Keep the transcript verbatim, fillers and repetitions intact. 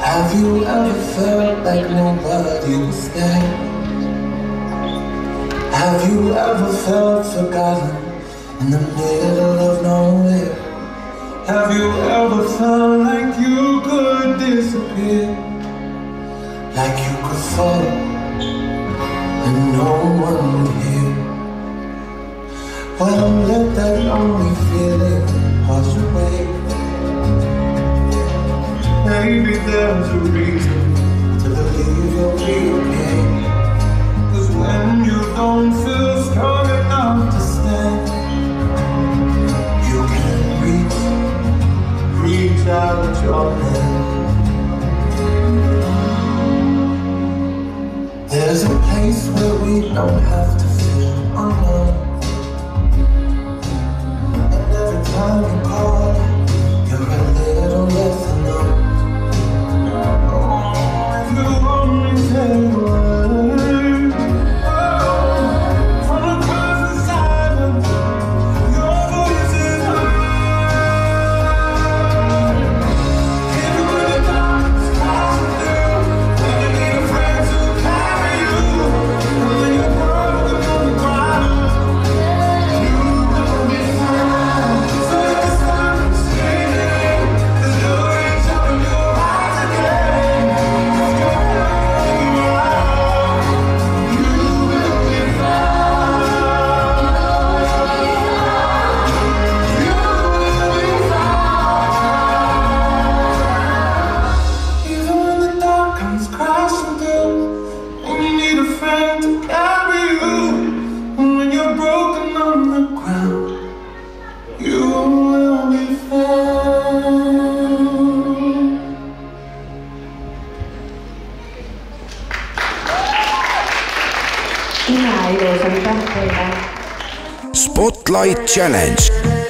Have you ever felt like nobody was there? Have you ever felt forgotten in the middle of nowhere? Have you ever felt like you could disappear? Like you could fall and no one would hear? Well, let that lonely feeling wash away. Maybe there's a reason to believe you'll be okay. Cause when you don't feel strong enough to stand, you can reach, reach out your hand. There's a place where we don't have to feel alone. And every time you call, you're a little less alone. Spotlight Challenge.